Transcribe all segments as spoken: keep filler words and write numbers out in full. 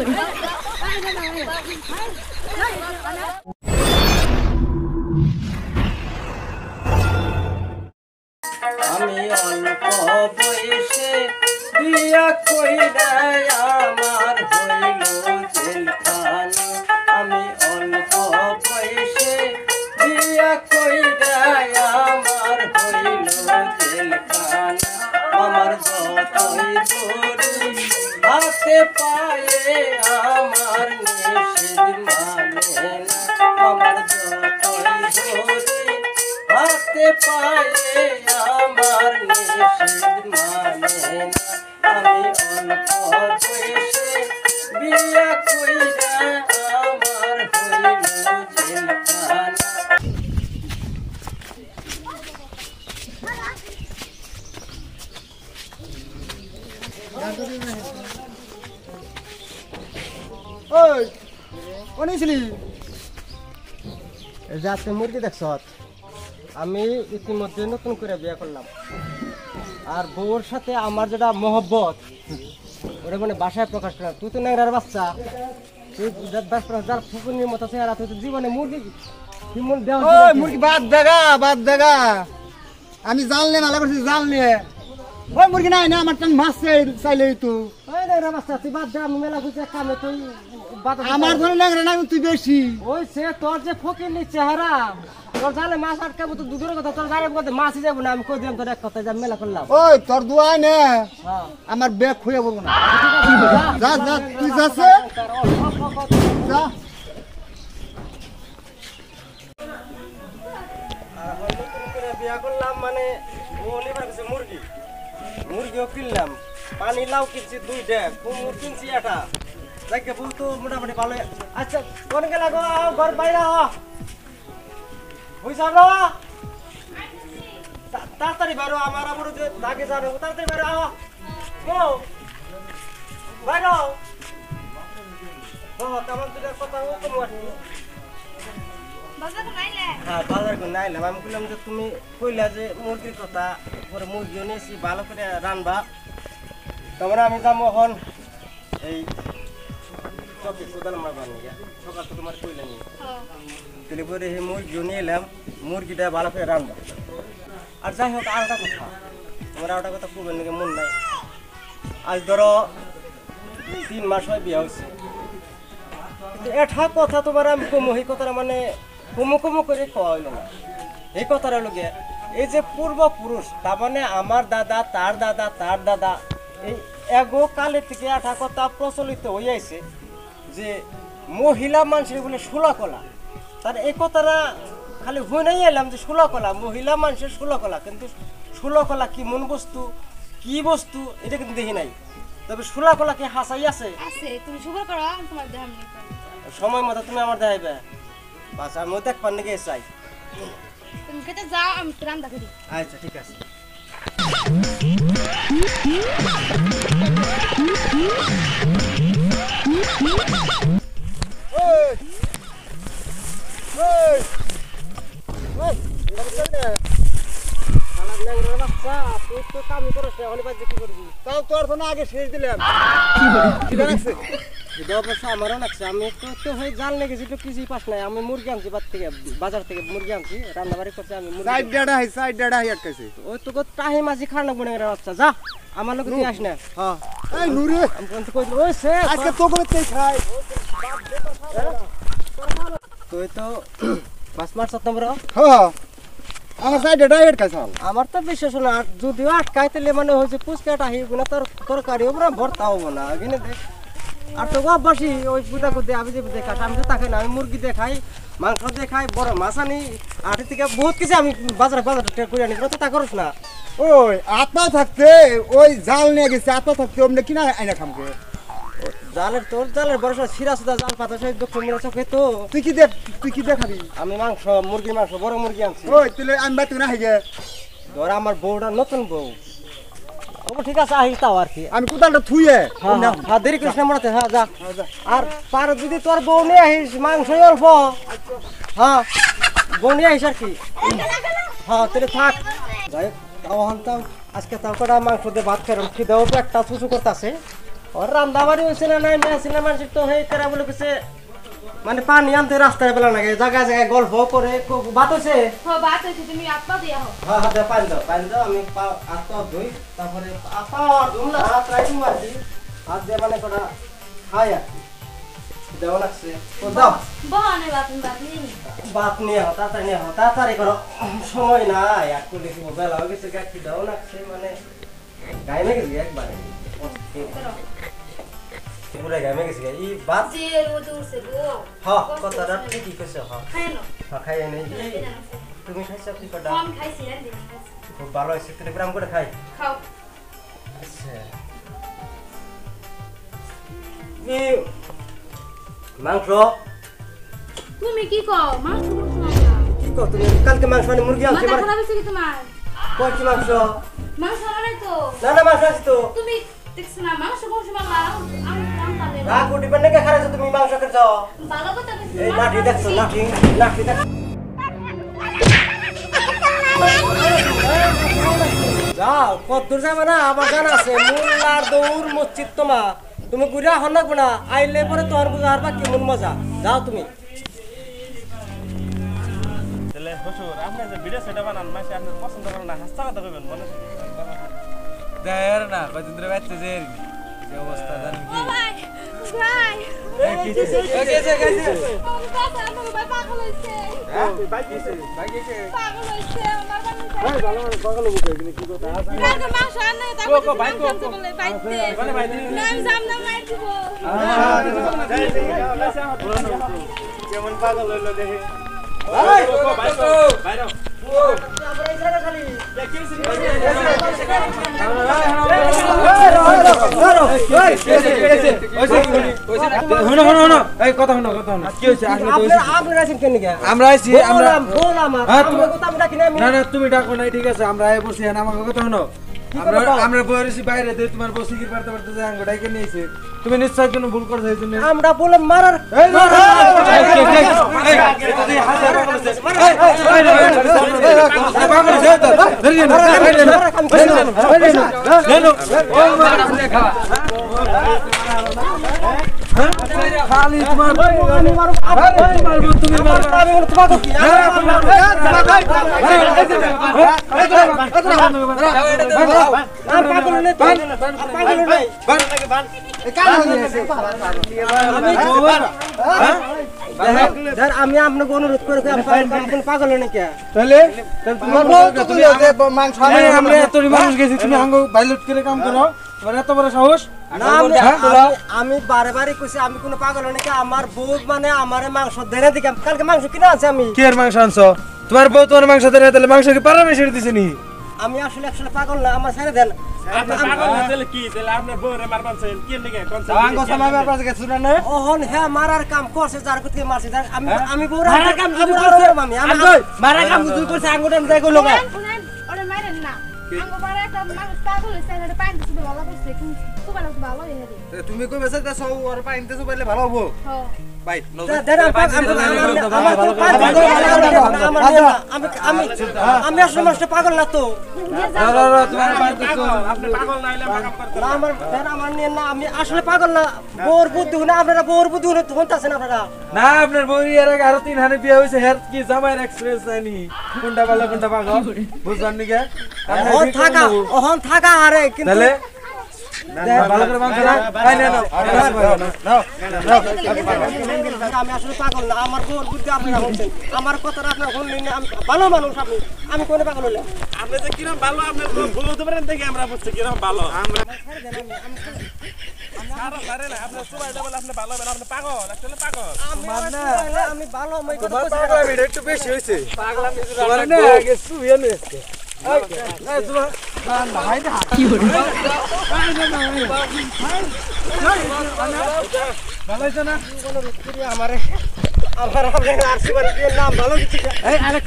আমি অল্প বয়সে বিয়া কইরা আমার হইল জেলখানা আমি অল্প বয়সে বিয়া কইরা আমার হইল জেলখানা আমার যতই দূরে হাতে পায়ে আমার নিষেধ মানে না আমার যতই দূরে হাতে পায়ে আমার নিষেধ মানে না আমি অল্প বয়সে বিয়া কইরা আমার হইল জেলখানা ওই কোন ছিলি রাতে মুরগি দেখছ আমি ইতিমধ্যে নতুন করে বিয়ে করলাম আর বউর সাথে আমার যেটা মহব্বত ওটা মানে বাসায় প্রকাশ করা তুই তো ন্যাংরার বাচ্চা তুই যার ফুকুনির মতো চেহারা তুই তো জীবনে মুরগি হিমুল দেওয়া ওই মুরগি বাদ দেগা বাদ দেগা আমি জানলে না লাগছে জানলে ওই মুরগি নাই না আমার টান মাছ চাইলে তুই ওই ন্যাংরা বাচ্চা তুই বাদ দে আমি মেলা বুঝে কামে তুই আমার ধরে ল্যাংরা নাই তুই বেশি ওই সে তোর যে ফকিরনির চেহারা তোর জালে মাছ আটকাবো তো দুধের কথা তোর জালে কথা মাছই যাবো না আমি কই দিলাম তোর এক কথা যা মেলা করলাম ওই তোর দুয়াই নে হ্যাঁ আমার ব্যাগ খুঁয়ে বলবো না যা যা তুই যাচ্ছে যা বিয়া করলাম মানে মুরগি মুরগিও কিনলাম পানি লাউ কিনছি দুইটা কুমুর কিনছি একটা যাকে বউ তো মোটামুটি ভালো আচ্ছা কোন গেলা গো ঘর বাইরে বুঝছো না তাড়াতাড়ি বেরো আমার আবার যে দাগে যাবে তাড়াতাড়ি বেরো আহ গো বাইরো ও তেমন দুটার কথা ও কোনো আসনি হ্যাঁ বাজার করে নাইলাম আমি বললাম যে তুমি কইলা যে মুরগির কথা পরে মুরগিও নিয়েছি ভালো করে রান্না তারপরে আমি যাবো এখন এই চকে কোদাল মার বানিয়ে সকাল তো তোমার কইলাম তাহলে পরে এই মুরগিও নিয়ে এলাম মুরগিটা ভালো করে রান্না আর যাই হোক আরেকটা কথা আমার আরেকটা কথা খুব নাকি মন নাই আজ ধরো তিন মাস হয় বিয়ে হয়েছে কিন্তু এটা কথা তোমার আমি কমো এই কথাটা মানে কমো কমো করে খাওয়া হইল না এই কথাটা হলো গিয়ে এই যে পূর্বপুরুষ তার মানে আমার দাদা তার দাদা তার দাদা এই এগো কালে থেকে একটা কথা প্রচলিত হইয়াছে যে মহিলা মানুষের বলে ষোলকলা তার এই কথাটা খালি হই নাই এলাম যে ষোলকলা মহিলা মানুষের ষোলকলা কিন্তু ষোলকলা কি মন বস্তু কি বস্তু এটা কিন্তু দেখি নাই তবে ষোলকলা কি হাসাই আছে তুমি শুভ করো তোমার দেহ সময় মতো তুমি আমার দেখাইবে বাস আমি দেখবার নাকি চাই তুমি খেতে যাও আমি রান্না করি আচ্ছা ঠিক আছে আগে শেষ দিলাম আমারও লাগছে আমি তো তো হয়ে জাল লেগেছি তো কিছুই পাস নাই আমি মুরগি আনছি বাদ থেকে বাজার থেকে মুরগি আনছি রান্না বাড়ি করছি আমি সাইড ডাড়া হাই সাইড ডাড়া হাই আটকাইছে ওই তো টাহি মাঝি খানা গুনে বাচ্চা যা আমার লোক তুই আস না হ্যাঁ এই নুরে আমি কোন কই ওই সে আজকে তো করে তেই খাই তুই তো বাস মারছ তোমরা হ্যাঁ আমার সাইড ডাড়া আটকাইছে আমার তো বিশ্বাস না যদিও আটকাইতেলে মানে হয়েছে পুচকাটা হি গুনা তোর তরকারি ওরা ভর্তা হবো না কিনে দেখ আর তো অভ্যাসই ওই পুজা করতে আমি যে দেখাস আমি তো তাকে না আমি মুরগি দেখাই মাংস দেখাই বড় মাছ আনি আটের থেকে বহুত কিছু আমি বাজারে বাজার করে আনি তো তা করস না ওই আত্মা থাকতে ওই জাল নিয়ে গেছে আত্মা থাকতে অমনে কিনা আইনা খামকে জালের তোর জালের বড় সিরা সুদা জাল পাতা সেই দক্ষিণ মেরে চোখে তো তুই কি দেখ তুই কি দেখাবি আমি মাংস মুরগির মাংস বড় মুরগি আনছি ওই তুই আমি বাতি না হাইগে ধর আমার বউটা নতুন বউ ও ঠিক আছে আহিস তাও আর কি আমি কোদালটা থুইয়ে হ্যাঁ দেরি কৃষ্ণ মরাতে হ্যাঁ যা আর পার যদি তোর বউ নিয়ে আহিস মাংস অল্প হ্যাঁ বউ নিয়ে আহিস আর কি হ্যাঁ তাহলে থাক যাই তাও আনতাম আজকে তাও কটা মাংস দিয়ে ভাত খেলাম খিদেও একটা চুচু করতেছে ওর রান্না বাড়ি হয়েছে না নাই মেয়ে ছিল মানুষ তো হয়ে তারা বলে কিছু মানে পানি আনতে রাস্তায় বেলা লাগে জায়গায় জায়গায় গল্প করে ভাত হয়েছে হ বাত হইছে তুমি আপা দিয়া হো হ্যাঁ হ্যাঁ দে পানি দাও পানি দাও আমি হাত ধুই তারপরে আপা ধুম না হাত রাখি মারছি হাত দিয়ে মানে কটা খাই আর কি দেওয়া লাগছে তো দাও বহানে বাত বাত নিয়ে বাত নিয়ে হো তাড়াতাড়ি নিয়ে হো তাড়াতাড়ি করো সময় নাই এক করে দেখবো বেলা হয়ে গেছে গাছ দেওয়া লাগছে মানে গায়ে মেয়ে গেছে একবারে পুরা গায়ে মেয়ে গেছে এই বাত যে রোদ উঠছে গো হ্যাঁ কথাটা ঠিকই কইছো হ্যাঁ খাই না হ্যাঁ খাই নেই তুমি খাইছো কি কটা কম খাইছি না দিন খুব ভালো হয়েছে তিন গ্রাম করে খাই খাও আচ্ছা এই মাংস তুমি কি কও মাংস কোন কি কো তুমি কালকে মাংস মানে মুরগি আনছে মাথা খারাপ হইছে কি তোমার কই কি মাংস মাংস আনাই তো না না মাংস আছে তো তুমি দেখছ না মাংস কোন সময় লাও আমি কাম তালে না কোটি বনে কে খারাছো তুমি মাংস খাচ্ছো ভালো কথা কইছি এই লাঠি দেখছো লাঠি লাঠি দেখ যাও কত দূর যাবে না আমার জানা আছে মোল্লার দৌড় মসজিদ তোমা তুমি ঘুরে হন না না আইলে পরে তোমার বুঝা আর বাকি মন মজা যাও তুমি তাহলে হুজুর আপনি যে ভিডিও সেটা বানান মাসে আপনার পছন্দ করেন না হাসতা কথা কইবেন মনে দেয়ার না কদিন ধরে বাইতে যাই যে অবস্থা জানেন কি ভাই ভাই কি হইছে গেছে গেছে আমি কথা আমার ভাই পাগল হইছে হ্যাঁ বাইক গেছে বাইক গেছে পাগল হইছে আমার বানি ভাই ভালো পাগল মুখে কিন্তু কি কথা কালকে মাংস আনলে তারপর বাইক বলে বাইতে মানে বাইতে নাম জাম নাম মার দিব কেমন পাগল হইলো দেখে ভাই বাইক বাইরে আমরা আইছি আমরা বল আমার হ্যাঁ, আমার কথা আমরা কিনা আমি না না তুমি ডাকো নাই ঠিক আছে আমরা আই বসি না আমার কথা শোনো আমরা আমরা বইরেছি বাইরে দে তোমার বসি কি পারতে পারতে যায় আঙ্গুটাই কে নিয়েছে তুমি নিশ্চয় কোনো ভুল করছো এই জন্য আমরা বলে মারার এই না এই তুই হাতে পাগল আছে এই এই পাগল আছে তো ধরে না নেনো ওই মার দেখা খালি তোমার আমি মারব মারবো তুমি মারবো আমি তোমাকে কি আর পাগল নেই পাগল নেই ধর আমি আপনাকে অনুরোধ করে আপনি পাগল নেই কে তাহলে তোমার তুমি মাংস আমরা এত মানুষ গেছি তুমি আঙ্গ বাইলট করে কাম করো তোমার এত বড় সাহস না আমি- আমি বারে বারে কইছি আমি কোনো পাগল নাকি আমার বউ মানে আমারে মাংস দেনে দিকে কালকে মাংস কিনা আছে আমি কি এর মাংস আনছো তোমার বউ তোমার মাংস দেয় না তাহলে মাংস কি পারামেশ্বর দিছে নি আমি আসলে আসলে পাগল না আমার ছেড়ে দেন আপনি পাগল না তাহলে কি তাহলে আপনি বউরে মারবান চাইন কি লিখে কোন আঙ্গ সময় আপনার কাছে শুনা না ওহন হ্যাঁ মারার কাম করছে যার প্রতি মারছে যার আমি আমি বউ মারার কাম যদি করছে, আমি আমি মারা কাম তুই করছিস আঙ্গুটা যাই কইলো গা শুনেন ওরে মারেন না আঙ্গো পারে একটা মানুষ পাগল হইছে এটা পাইন দিতে ভালো করছে কিন্তু খুব ভালো ভালো হয়ে গেছে তুমি কই বেসা দাও আর পাইনতে সুবাইলে ভালো হবো হ্যাঁ ভাই দেন আমার কোনো পাঁচ দিন আমার আমি আমি আমি আসলে মানুষটা পাগল না তো তোমার পাইনতে আপনি পাগল না হইলে কাম করতে না আমার দেন আমার নিয়ে না আমি আসলে পাগল না বোর বুদ্ধি না আপনারা বোর বুদ্ধি হতেছেন আপনারা না আপনার বউ এর আগে আরো তিন হানে বিয়ে হইছে হের কি জামাইয়ের এক্সপেরিয়েন্স নাইনি কোনটা ভালো কোনটা পাগল বুঝছেন নি কে ওহন থাকা ওহন থাকা আরে কিন্তু তাহলে ভালো করে মাংস না খাই না নাও আমি আসলে পাগল না আমার বোর বুদ্ধি আপনারা হচ্ছেন আমার কথাটা আপনারা শুনলেন না আমি ভালো মানুষ আপনি আমি কোন পাগল হইলাম আপনি যে কিরম ভালো আপনি বলতে পারেন দেখি আমরা বুঝছি কিরম ভালো আমরা সারা সারে না আপনি সবাই বলে আপনি ভালো হবেন আপনি পাগল আসলে পাগল আমি আমি ভালো আমি কথা তোমার বলছি না। পাগলামি একটু বেশি হইছে পাগলামি তোমার না আগে সুবিয়ে নে এই এই তোমার না হাই না কি হলো ভালো হইছে না আমারে আমার আপনার আরসি বাড়ির নাম ভালো কিছু এই আরেকটা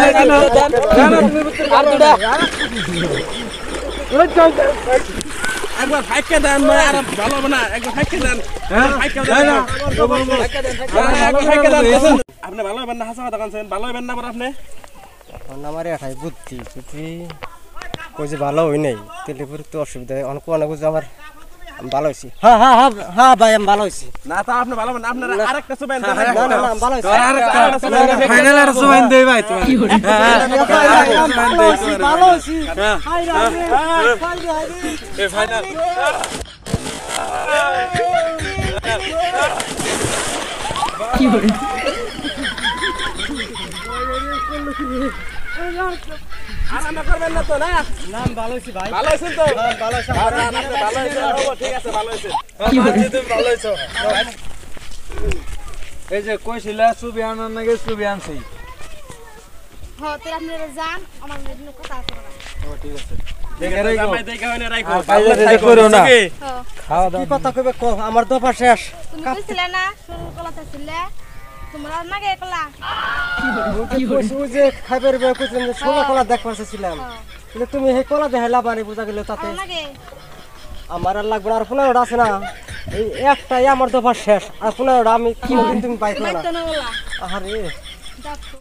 আর দুটা ওই চল একবার ফাইকা দেন মানে আর ভালো হবে না একবার ফাইকা দেন ফাইকা দেন একবার ফাইকা দেন আপনি ভালো হবেন না হাসা কথা কানছেন ভালো হবেন না আপনি আমার এটাই বুদ্ধি বুদ্ধি কই যে ভালো হই নাই তেলে পরে তো অসুবিধা হয় অনেক অনেক বুঝে আমার আমি ভালো হইছি হ্যাঁ হ্যাঁ হ্যাঁ হ্যাঁ ভাই আমি ভালো হইছি না তা আপনি ভালো বানা আপনার আরেকটা সুবাইন দেন না না না আমি ভালো হইছি ফাইনাল আর সুবাইন দেই ভাই তুমি ভালো হইছি ভালো হইছি হাই রে এ ফাইনাল আরাম করবেন না তো না না আমি ভালো হইছি ভাই ভালো আছেন তো হ্যাঁ ভালো হইছি ভালো আছেন ঠিক আছে ভালো আছেন তুমি ভালো হইছো এই যে কইছিলা সুবি আনার নাকি সুবি আনছি হ্যাঁ তোর আপনারা যান আমার মেয়ের কথা আছে ও ঠিক আছে দেখে রাখো জামাই দেখে হইনা রাখো বাইরে দেখে করো না হ্যাঁ খাওয়া কি কথা কইবে কো আমার দফা শেষ তুমি কইছিলে না শুরু কলাতে ছিলে তোমরা নাগে কলা কি কইছি ওই যে খাইবার বে কইছিলাম যে সোনা কলা দেখবার চাইছিলাম কিন্তু তুমি হে কলা দেখাইলা বানি বুঝা গেল তাতে নাগে আমার আর লাগবে না আর পনেরোটা আছে না এই একটাই আমার দফা শেষ আর পনেরোটা আমি কোনদিন তুমি পাইতো না বাইতো না বলা আরে দেখো